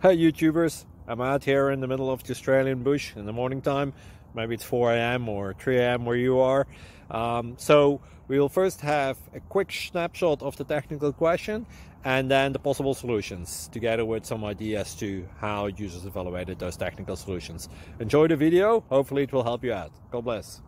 Hey YouTubers, I'm out here in the middle of the Australian bush in the morning time. Maybe it's 4 a.m. or 3 a.m. where you are. So we'll first have a quick snapshot of the technical question and then the possible solutions, together with some ideas to how users evaluated those technical solutions. Enjoy the video, hopefully it will help you out. God bless.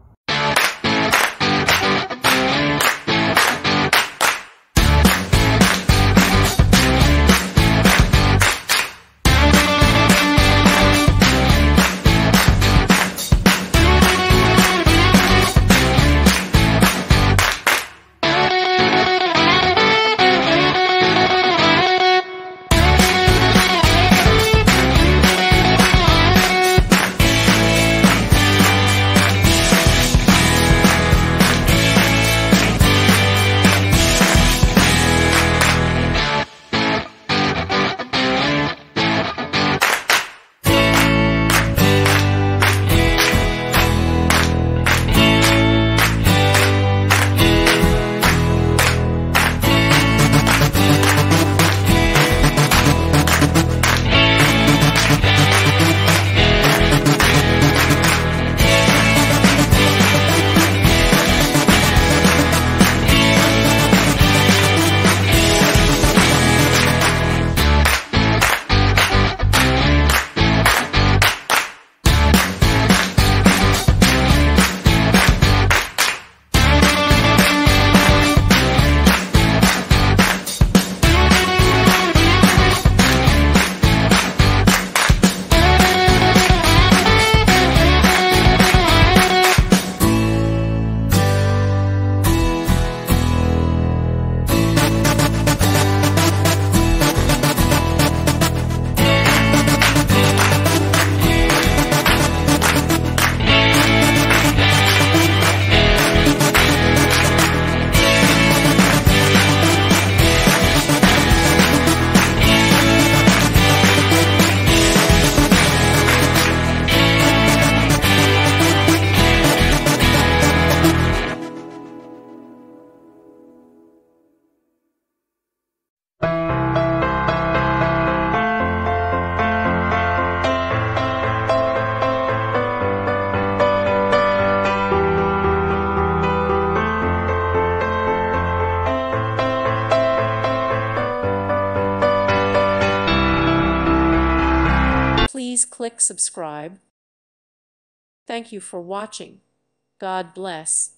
Please click subscribe. Thank you for watching. God bless.